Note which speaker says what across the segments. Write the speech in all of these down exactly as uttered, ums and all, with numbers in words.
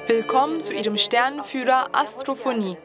Speaker 1: Willkommen zu Ihrem Sternenführer Astrophonie.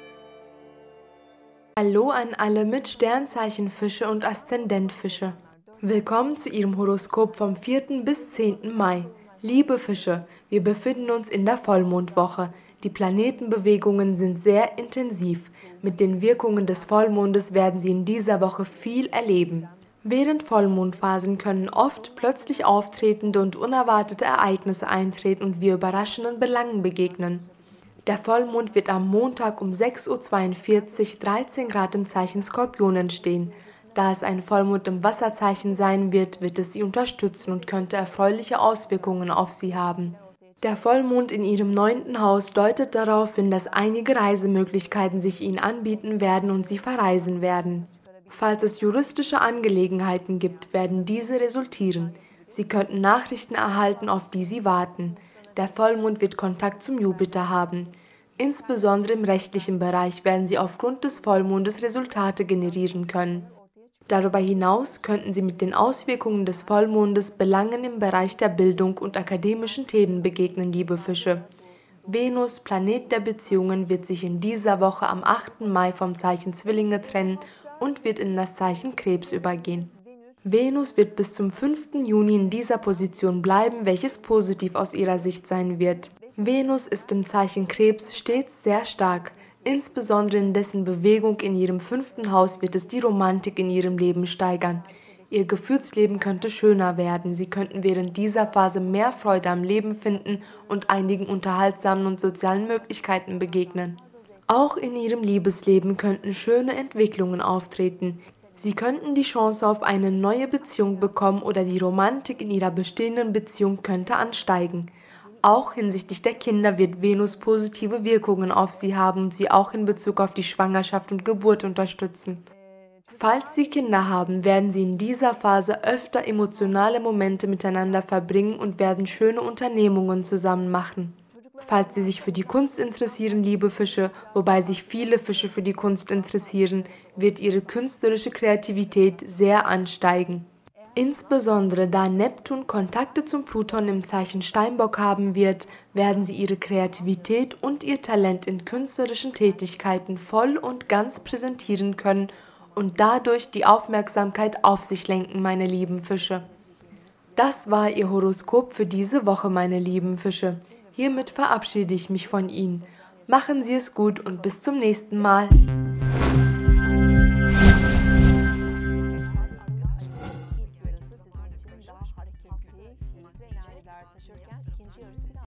Speaker 2: Hallo an alle mit Sternzeichen Fische und Aszendent Fische. Willkommen zu Ihrem Horoskop vom vierten bis zehnten Mai. Liebe Fische, wir befinden uns in der Vollmondwoche. Die Planetenbewegungen sind sehr intensiv. Mit den Wirkungen des Vollmondes werden Sie in dieser Woche viel erleben. Während Vollmondphasen können oft plötzlich auftretende und unerwartete Ereignisse eintreten und wir überraschenden Belangen begegnen. Der Vollmond wird am Montag um sechs Uhr zweiundvierzig, dreizehn Grad im Zeichen Skorpion entstehen. Da es ein Vollmond im Wasserzeichen sein wird, wird es Sie unterstützen und könnte erfreuliche Auswirkungen auf Sie haben. Der Vollmond in Ihrem neunten Haus deutet darauf hin, dass einige Reisemöglichkeiten sich Ihnen anbieten werden und Sie verreisen werden. Falls es juristische Angelegenheiten gibt, werden diese resultieren. Sie könnten Nachrichten erhalten, auf die Sie warten. Der Vollmond wird Kontakt zum Jupiter haben. Insbesondere im rechtlichen Bereich werden Sie aufgrund des Vollmondes Resultate generieren können. Darüber hinaus könnten Sie mit den Auswirkungen des Vollmondes Belangen im Bereich der Bildung und akademischen Themen begegnen, liebe Fische. Venus, Planet der Beziehungen, wird sich in dieser Woche am achten Mai vom Zeichen Zwillinge trennen und wird in das Zeichen Krebs übergehen. Venus wird bis zum fünften Juni in dieser Position bleiben, welches positiv aus ihrer Sicht sein wird. Venus ist im Zeichen Krebs stets sehr stark. Insbesondere in dessen Bewegung in ihrem fünften Haus wird es die Romantik in ihrem Leben steigern. Ihr Gefühlsleben könnte schöner werden. Sie könnten während dieser Phase mehr Freude am Leben finden und einigen unterhaltsamen und sozialen Möglichkeiten begegnen. Auch in ihrem Liebesleben könnten schöne Entwicklungen auftreten. Sie könnten die Chance auf eine neue Beziehung bekommen oder die Romantik in ihrer bestehenden Beziehung könnte ansteigen. Auch hinsichtlich der Kinder wird Venus positive Wirkungen auf sie haben und sie auch in Bezug auf die Schwangerschaft und Geburt unterstützen. Falls Sie Kinder haben, werden Sie in dieser Phase öfter emotionale Momente miteinander verbringen und werden schöne Unternehmungen zusammen machen. Falls Sie sich für die Kunst interessieren, liebe Fische, wobei sich viele Fische für die Kunst interessieren, wird Ihre künstlerische Kreativität sehr ansteigen. Insbesondere da Neptun Kontakte zum Pluton im Zeichen Steinbock haben wird, werden Sie Ihre Kreativität und Ihr Talent in künstlerischen Tätigkeiten voll und ganz präsentieren können und dadurch die Aufmerksamkeit auf sich lenken, meine lieben Fische. Das war Ihr Horoskop für diese Woche, meine lieben Fische. Hiermit verabschiede ich mich von Ihnen. Machen Sie es gut und bis zum nächsten Mal.